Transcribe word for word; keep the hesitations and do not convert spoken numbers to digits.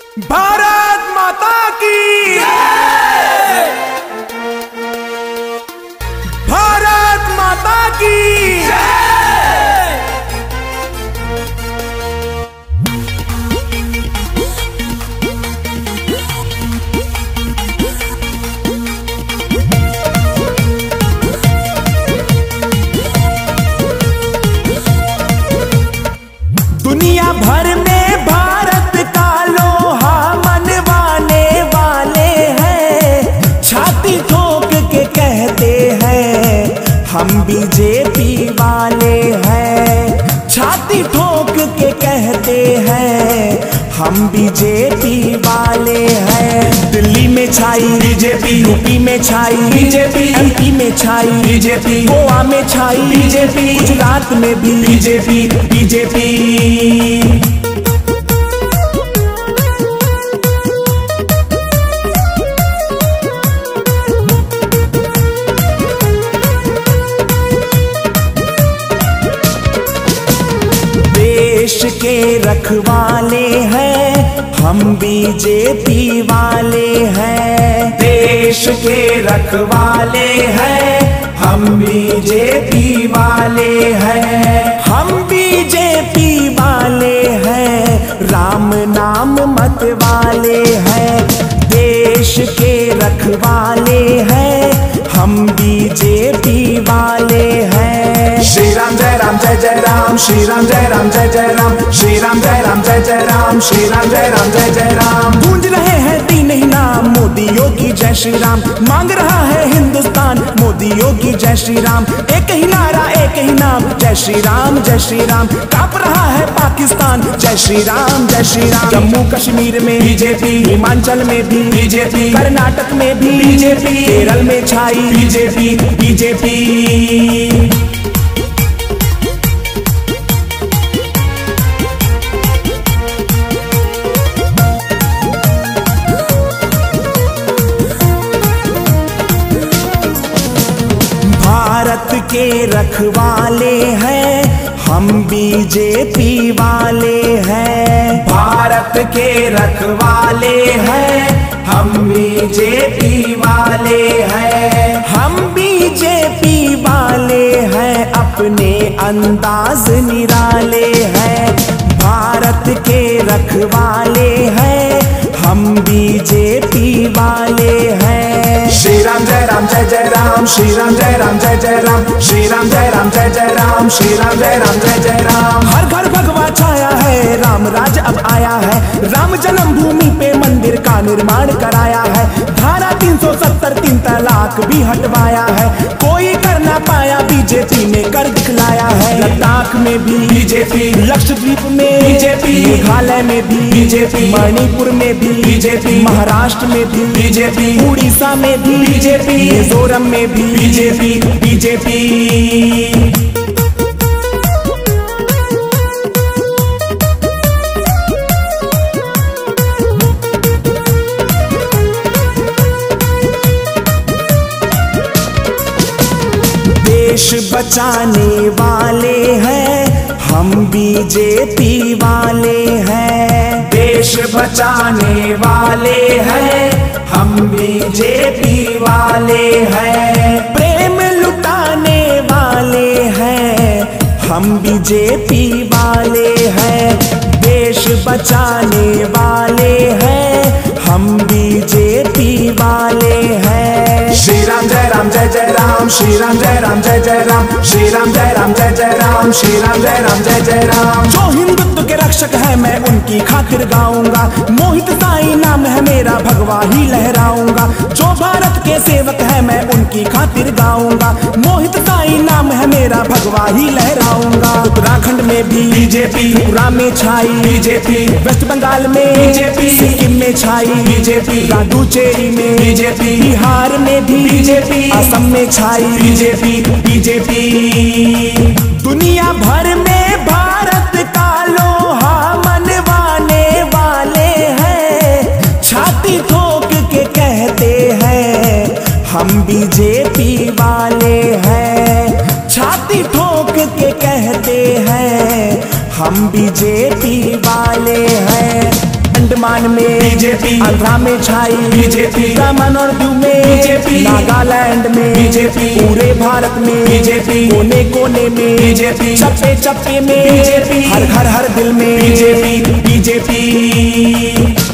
भारत माता की जय! भारत माता की जय! दुनिया भर में भारत का लोहा मनवाने वाले हैं, छाती ठोक के कहते हैं हम बीजेपी वाले हैं। छाती ठोक के कहते हैं हम बीजेपी वाले हैं। दिल्ली में छाई बीजेपी, यूपी में छाई बीजेपी, एमपी में छाई बीजेपी, गोवा में छाई बीजेपी, गुजरात में भी बीजेपी बीजेपी। देश के रखवाले हैं हम बीजेपी वाले हैं। देश के रखवाले हैं हम बीजेपी वाले हैं। हम बीजेपी वाले हैं, राम नाम मत वाले हैं। देश के रखवाले हैं हम बीजेपी वाले हैं। श्री राम जय राम जय जय राम, श्री राम जय राम जय जय राम, श्री राम जय राम जय जय राम, श्री राम जय राम जय जय राम। गूंज रहे हैं तीन ही नाम, मोदी योगी जय श्री राम। मांग रहा है हिंदुस्तान, मोदी योगी जय श्री राम। एक ही नारा एक ही नाम, जय श्री राम जय श्री राम। कांप रहा है पाकिस्तान, जय श्री राम जय श्री राम। जम्मू कश्मीर में बीजेपी, हिमाचल में भी बीजेपी, कर्नाटक में भी बीजेपी, केरल में छाई बीजेपी बीजेपी। भारत के रखवाले हैं हम बीजेपी वाले हैं। भारत के रखवाले हैं हम बीजेपी वाले हैं। हम बीजेपी वाले हैं, अपने अंदाज निराले हैं। भारत के रखवाले हैं हम बीजेपी वाले हैं। श्री राम जय राम जय जय राम, श्री राम जय राम जय जय राम, श्री राम जय राम जय जय राम, श्री राम जय राम जय जय राम। हर घर भगवा छाया है, राम राज अब आया है। राम जन्मभूमि पे मंदिर का निर्माण कराया है। धारा तीन सौ सत्तर तीन तलाक भी हटवाया है। कोई कर ना पाया, बीजेपी ने कर दिखलाया है। लद्दाख में भी बीजेपी, लक्षद्वीप में बीजेपी, मेघालय में भी बीजेपी, मणिपुर में भी बीजेपी, महाराष्ट्र में भी बीजेपी, उड़ीसा में भी बीजेपी, मिजोरम में भी बीजेपी बीजेपी। देश बचाने वाले हैं हम बीजेपी वाले हैं। देश बचाने वाले हैं हम बीजेपी वाले हैं। प्रेम लुटाने वाले हैं हम बीजेपी वाले हैं। देश बचाने वाले हैं हम बीजेपी वाले हैं। श्री राम जय राम जय जय राम, श्री राम जय राम जय जय राम, श्री राम जय राम जय जय राम, श्री राम जय राम जय जय राम। जो हिंदुत्व के रक्षक है मैं उनकी खातिर गाऊंगा। मोहित साईं नाम है मेरा, भगवा ही लहराऊंगा। जो भारत के सेवक है मैं उनकी खातिर गाऊंगा। मोहित साईं नाम है मेरा, भगवा ही लहराऊंगा। उत्तराखंड में भी बीजेपी, त्रिपुरा में छाई बीजेपी, वेस्ट बंगाल में बीजेपी, सिक्किम में छाई बीजेपी, पुडुचेरी में बीजेपी, बिहार में भी बीजेपी, असम में छाई बीजेपी बीजेपी। दुनिया भर में भारत का लोहा मनवाने वाले हैं। छाती ठोक के कहते हैं हम बीजेपी वाले हैं। छाती ठोक के कहते हैं हम बीजेपी वाले हैं। अंडमान में बीजेपी, आंध्रा में छाई बीजेपी, दमन और दीव में बीजेपी, नागालैंड में बीजेपी, पूरे भारत में बीजेपी, कोने कोने में बीजेपी, चप्पे चप्पे में बीजेपी, हर घर हर दिल में बीजेपी बीजेपी।